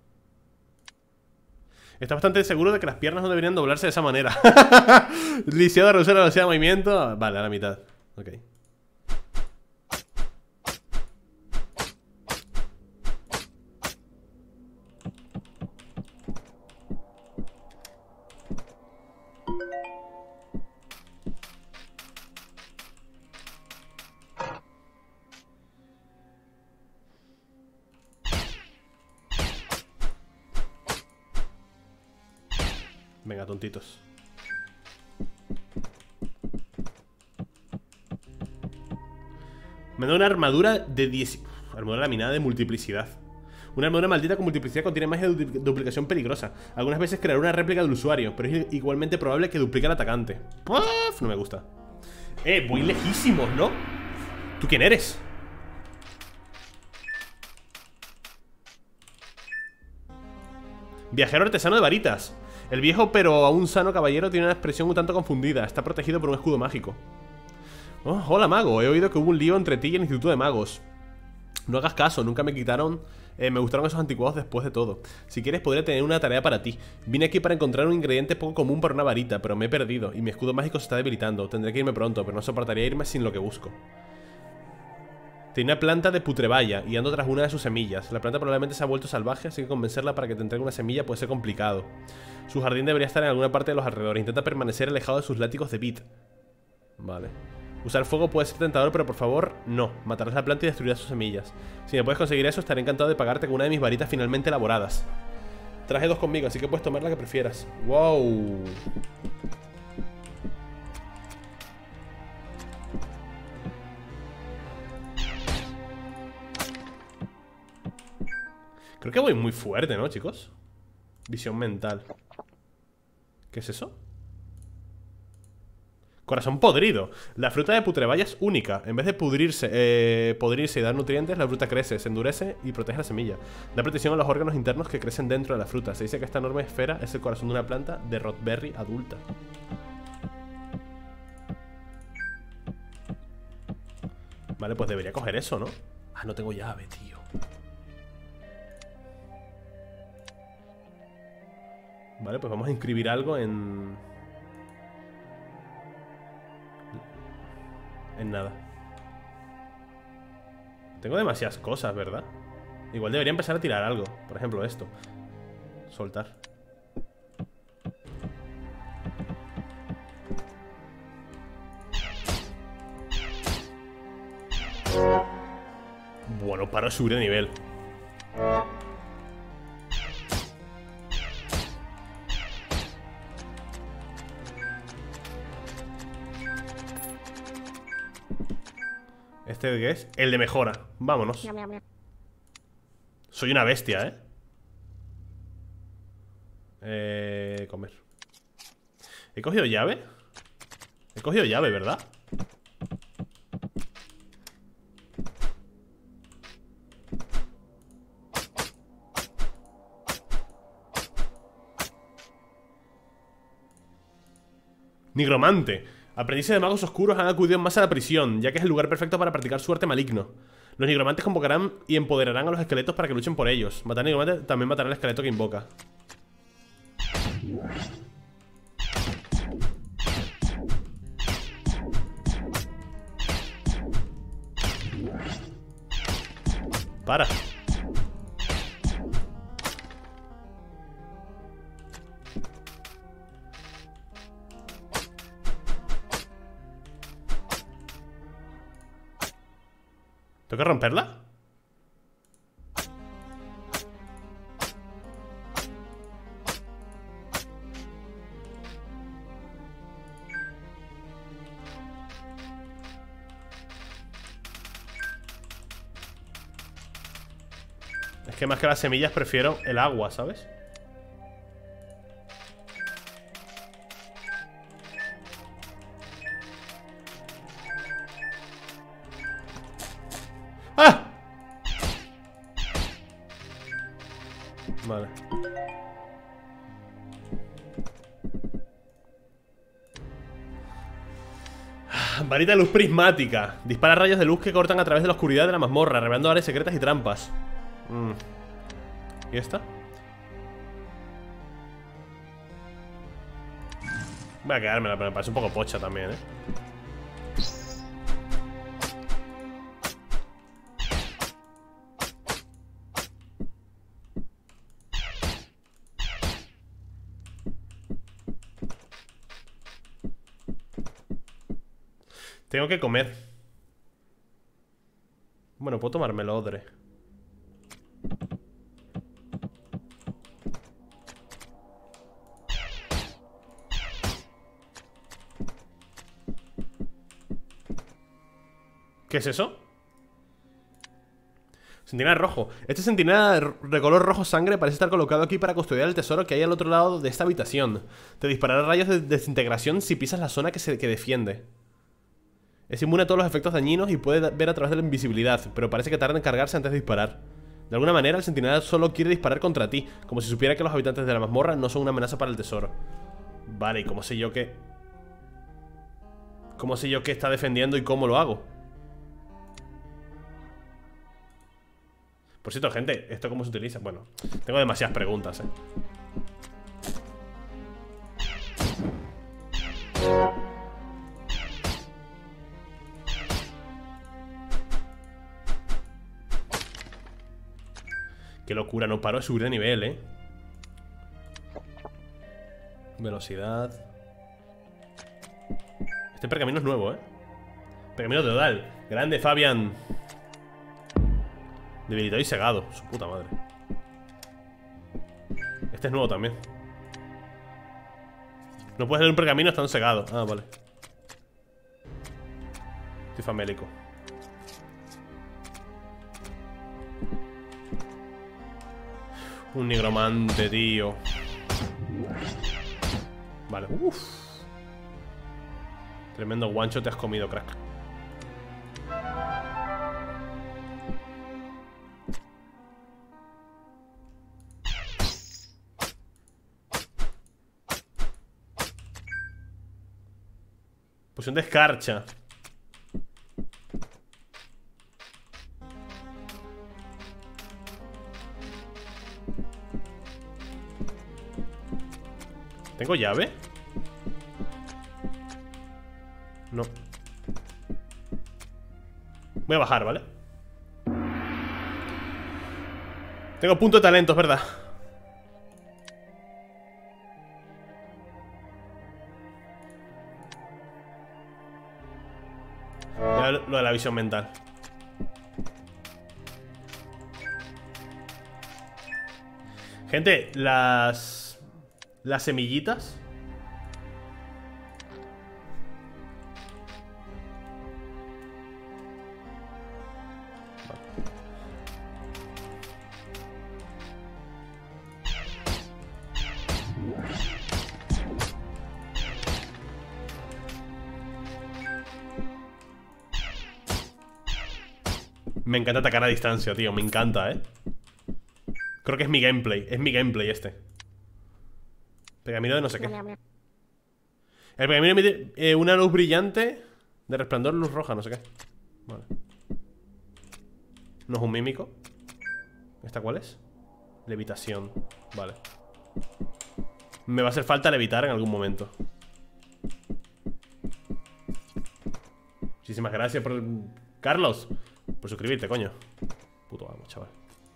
Está bastante seguro de que las piernas no deberían doblarse de esa manera. Lisiado, reducir la velocidad de movimiento. Vale, a la mitad. Ok. Venga, tontitos. Me da una armadura de diez... Armadura laminada de multiplicidad. Una armadura maldita con multiplicidad contiene magia de duplicación peligrosa. Algunas veces creará una réplica del usuario, pero es igualmente probable que duplique al atacante. ¡Puf! No me gusta. Eh, voy lejísimos, ¿no? ¿Tú quién eres? Viajero artesano de varitas. El viejo pero aún sano caballero tiene una expresión un tanto confundida. Está protegido por un escudo mágico. Oh, hola mago, he oído que hubo un lío entre ti y el Instituto de Magos. No hagas caso, nunca me quitaron eh, Me gustaron esos anticuados después de todo. Si quieres podría tener una tarea para ti. Vine aquí para encontrar un ingrediente poco común para una varita, pero me he perdido y mi escudo mágico se está debilitando. Tendré que irme pronto, pero no soportaría irme sin lo que busco. Tiene una planta de putrebaya y ando tras una de sus semillas. La planta probablemente se ha vuelto salvaje, así que convencerla para que te entregue una semilla puede ser complicado. Su jardín debería estar en alguna parte de los alrededores. Intenta permanecer alejado de sus látigos de bit. Vale. Usar fuego puede ser tentador, pero por favor, no. Matarás la planta y destruirás sus semillas. Si me puedes conseguir eso, estaré encantado de pagarte con una de mis varitas finalmente elaboradas. Traje dos conmigo, así que puedes tomar la que prefieras. Wow. Creo que voy muy fuerte, ¿no, chicos? Visión mental. ¿Qué es eso? Corazón podrido. La fruta de putrevalla es única. En vez de pudrirse, eh, podrirse y dar nutrientes, la fruta crece, se endurece y protege la semilla. Da protección a los órganos internos que crecen dentro de la fruta. Se dice que esta enorme esfera es el corazón de una planta de Rodberry adulta. Vale, pues debería coger eso, ¿no? Ah, no tengo llave, tío. Vale, pues vamos a inscribir algo en... En nada. Tengo demasiadas cosas, ¿verdad? Igual debería empezar a tirar algo. Por ejemplo esto. Soltar. Bueno, para subir de nivel. ¿Este de qué es? El de mejora. Vámonos. Soy una bestia, ¿eh? Eh... Comer. ¿He cogido llave? He cogido llave, ¿verdad? Nigromante. Aprendices de magos oscuros han acudido más a la prisión, ya que es el lugar perfecto para practicar su arte maligno. Los nigromantes convocarán y empoderarán a los esqueletos para que luchen por ellos. Matar al nigromante también matará al esqueleto que invoca. Para. ¿Tengo que romperla? Es que más que las semillas prefiero el agua, ¿sabes? ¡Ah! Vale. Varita de luz prismática. Dispara rayos de luz que cortan a través de la oscuridad de la mazmorra, revelando áreas secretas y trampas. Mm. ¿Y esta? Voy a quedármela, pero me parece un poco pocha también, ¿eh? Tengo que comer. Bueno, puedo tomármelo, odre. ¿Qué es eso? Centinela rojo. Este centinela de color rojo sangre parece estar colocado aquí para custodiar el tesoro que hay al otro lado de esta habitación. Te disparará rayos de desintegración si pisas la zona que, se, que defiende. Es inmune a todos los efectos dañinos y puede ver a través de la invisibilidad, pero parece que tarda en cargarse antes de disparar. De alguna manera, el centinela solo quiere disparar contra ti, como si supiera que los habitantes de la mazmorra no son una amenaza para el tesoro. Vale, ¿y cómo sé yo qué? ¿Cómo sé yo qué está defendiendo y cómo lo hago? Por cierto, gente, ¿esto cómo se utiliza? Bueno, tengo demasiadas preguntas, eh. Qué locura, no paro de subir de nivel, eh. Velocidad. Este pergamino es nuevo, eh. Pergamino teodal. Grande, Fabián. Debilitado y cegado. Su puta madre. Este es nuevo también. No puedes leer un pergamino estando cegado. Ah, vale. Estoy famélico. Un nigromante, tío. Vale, uff. Tremendo guancho te has comido, crack. Poción de escarcha. ¿Tengo llave? No. Voy a bajar, ¿vale? Tengo punto de talento, es verdad. Lo de la visión mental. Gente, las... Las semillitas. Me encanta atacar a distancia, tío. Me encanta, ¿eh? Creo que es mi gameplay. Es mi gameplay este. Pergamino de no sé qué. El pergamino emite eh, una luz brillante de resplandor, luz roja, no sé qué. Vale. ¿No es un mímico? ¿Esta cuál es? Levitación. Vale. Me va a hacer falta levitar en algún momento. Muchísimas gracias por... Carlos, por suscribirte, coño. Puto vamos, chaval.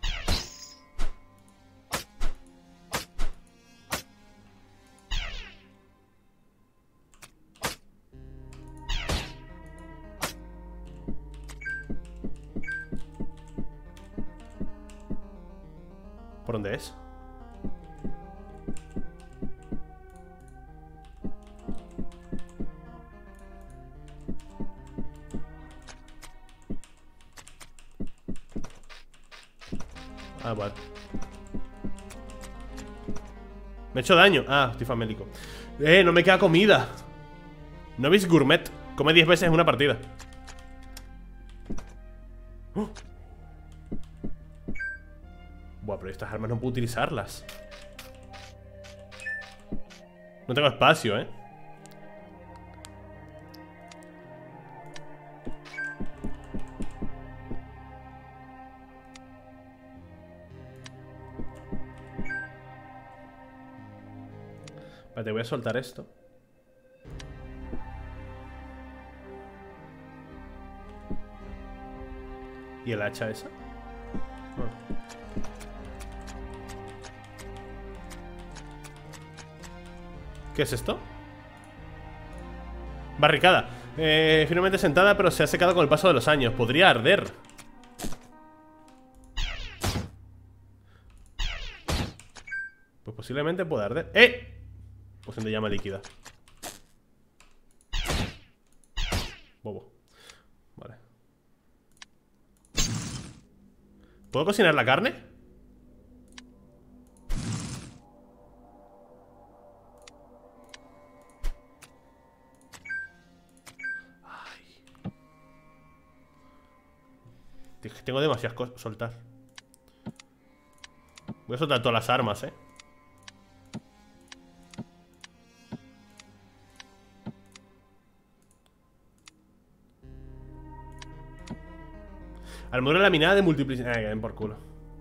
¿Por dónde es? Ah, vale. Me he hecho daño. Ah, estoy famélico. Eh, no me queda comida. Novice Gourmet. Come diez veces en una partida. ¡Oh! Buah, pero estas armas no puedo utilizarlas. No tengo espacio, eh. Vale, te voy a soltar esto. ¿Y el hacha esa? Oh. ¿Qué es esto? Barricada. Eh, finalmente sentada, pero se ha secado con el paso de los años. Podría arder. Pues posiblemente pueda arder. ¡Eh! Poción de llama líquida. Bobo. Vale. ¿Puedo cocinar la carne? Ay. Tengo demasiadas cosas. Soltar. Voy a soltar todas las armas, eh. Armadura laminada de multiplicidad. Ah, que den por culo.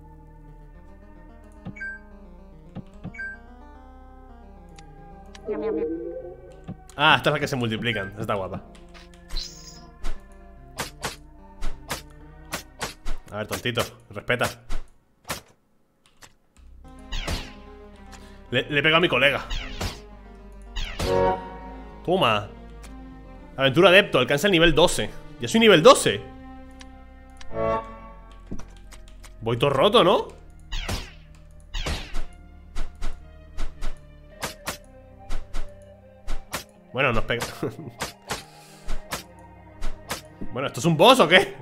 Ah, esta es la que se multiplican. Está guapa. A ver, tontito, respeta. Le, le he pegado a mi colega. Toma. Aventura adepto, alcanza el nivel doce. Ya soy nivel doce. Voy todo roto, ¿no? Bueno, nos pega. Bueno, ¿esto es un boss o qué?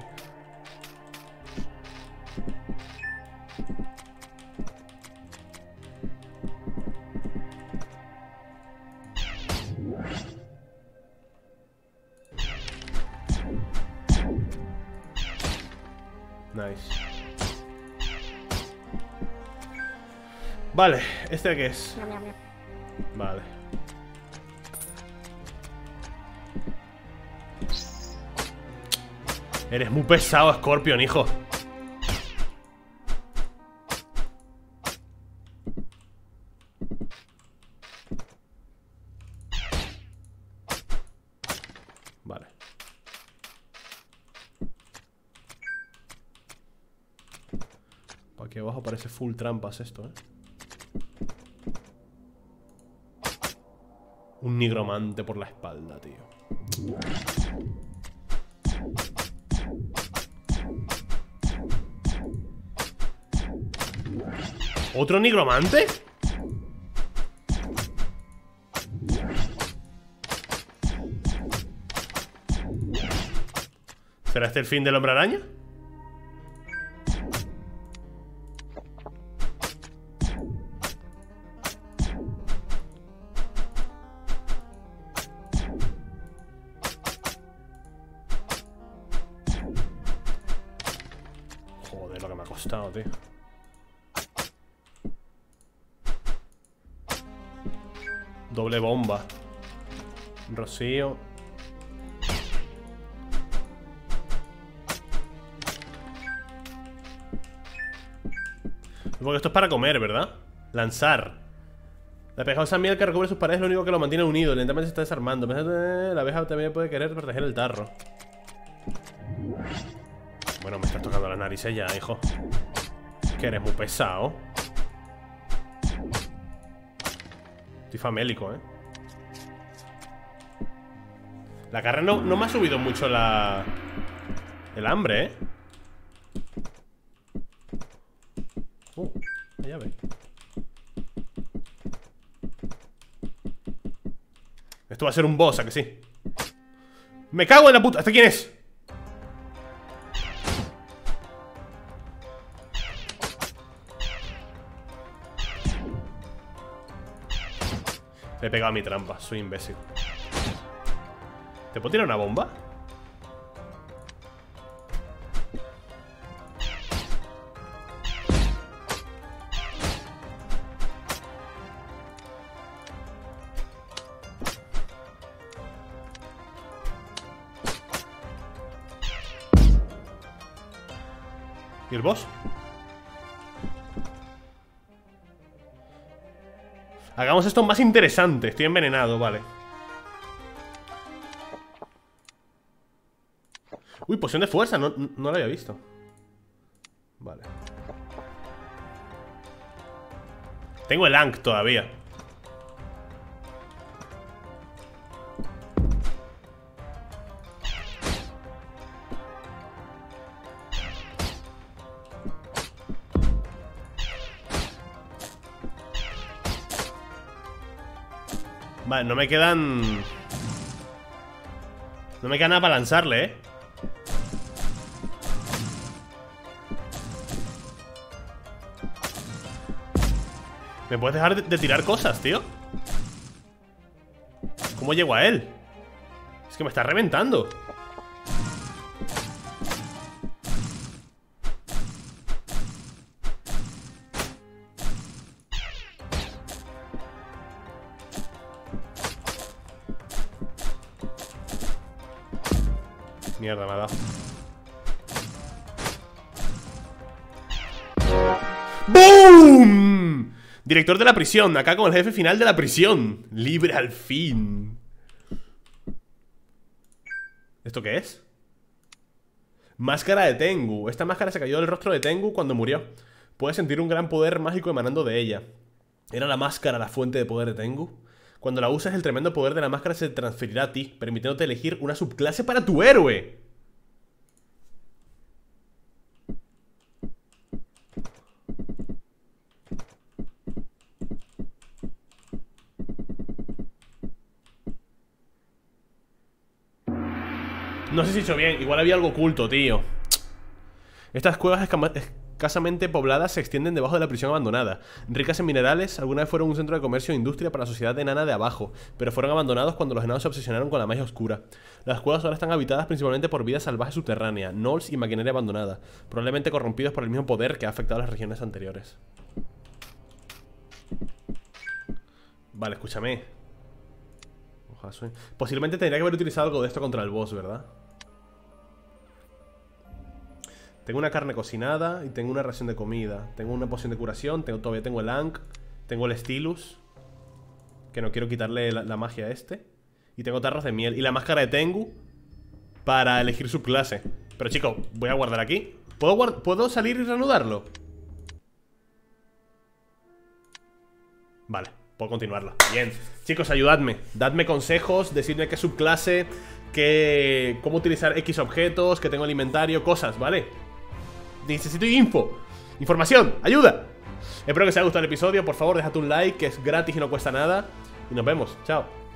Nice. Vale, ¿este qué es? Vale. Eres muy pesado, Scorpion, hijo. Vale. Por aquí abajo parece full trampas esto, ¿eh? Un nigromante por la espalda, tío. ¿Otro nigromante? ¿Será este el fin del hombre araña? Joder, lo que me ha costado, tío. Doble bomba. Rocío. Porque esto es para comer, ¿verdad? Lanzar. La pegajosa miel que recubre sus paredes es lo único que lo mantiene unido. Lentamente se está desarmando. La abeja también puede querer proteger el tarro. Bueno, me estás tocando la nariz ya, hijo. Que eres muy pesado. Estoy famélico, ¿eh? La carne no, no me ha subido mucho la... el hambre, ¿eh? Uh, la llave. Esto va a ser un boss, ¿a que sí? ¡Me cago en la puta! ¿Este quién es? Le he pegado a mi trampa, soy imbécil. ¿Te puedo tirar una bomba? ¿Y el boss? Hagamos esto más interesante. Estoy envenenado, vale. Uy, poción de fuerza, no, no la había visto. Vale. Tengo el Ankh todavía. Vale, no me quedan... No me queda nada para lanzarle, ¿eh? ¿Me puedes dejar de, de tirar cosas, tío? ¿Cómo llego a él? Es que me está reventando. Mierda, me ha dado. ¡Boom! Director de la prisión, acá con el jefe final de la prisión. Libre al fin. ¿Esto qué es? Máscara de Tengu. Esta máscara se cayó del rostro de Tengu cuando murió. Puedes sentir un gran poder mágico emanando de ella. ¿Era la máscara la fuente de poder de Tengu? Cuando la usas, el tremendo poder de la máscara se transferirá a ti, permitiéndote elegir una subclase para tu héroe. No sé si he hecho bien, igual había algo oculto, tío. Estas cuevas escasamente pobladas se extienden debajo de la prisión abandonada. Ricas en minerales, alguna vez fueron un centro de comercio e industria para la sociedad enana de abajo, pero fueron abandonados cuando los enanos se obsesionaron con la magia oscura. Las cuevas ahora están habitadas principalmente por vida salvaje subterránea, gnolls y maquinaria abandonada, probablemente corrompidos por el mismo poder que ha afectado a las regiones anteriores. Vale, escúchame. Ojalá suene. Posiblemente tendría que haber utilizado algo de esto contra el boss, ¿verdad? Tengo una carne cocinada y tengo una ración de comida. Tengo una poción de curación, tengo, todavía tengo el Ankh, tengo el Stylus, que no quiero quitarle la, la magia a este. Y tengo tarros de miel y la máscara de Tengu para elegir su clase. Pero chicos, voy a guardar aquí. ¿Puedo, guard ¿Puedo salir y reanudarlo? Vale, puedo continuarlo. Bien, chicos, ayudadme. Dadme consejos, decidme qué subclase, qué, cómo utilizar X objetos, que tengo el inventario, cosas, ¿vale? Necesito info, información, ayuda. Espero que os haya gustado el episodio. Por favor, dejad un like, que es gratis y no cuesta nada. Y nos vemos, chao.